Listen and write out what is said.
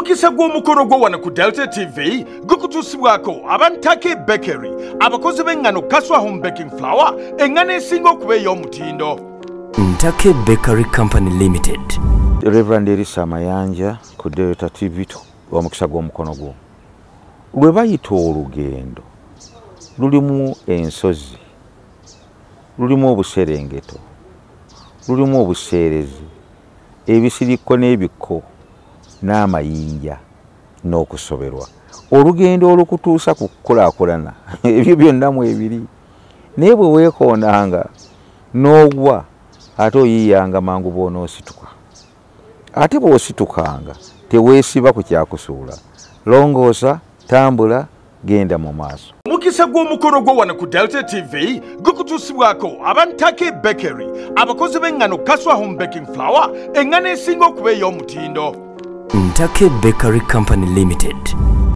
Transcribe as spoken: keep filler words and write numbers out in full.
Omukisa Gw'Omukonogwo wana ku Delta T V gukutusibwako abantake bakery abakozi b'engano kaswa home baking flour engano esinga okuba ey'omutindo. Ntake Bakery Company Limited. Rev.Erisa Mayanja ku Delta T V Omukisa Gw'Omukonogwo. Lwe bayita olugendo lulimu ensozi, lulimu obuserengeto, lulimu obuseerezi, ebisirikko n'ebikko n'amayinja n'okusoberwa. Olugendo olukutuusa ku kukulaakulana ebyo byonna mu ebiri. Naye bwe weekoonanga n'ogwa ate oyiiyanga mangu bw'onoosituka. Ate bw'ositukanga teweesiba ku kyakusuula. Longoosa, tambula, genda mu maaso. Omukisa Gw'Omukonogwo wana ku Delta T V gukutusibwako abantake bakery abakozi b'engano kaswa home baking flour engano esinga okuba ey'omutindo. Ntake Bakery Company Limited.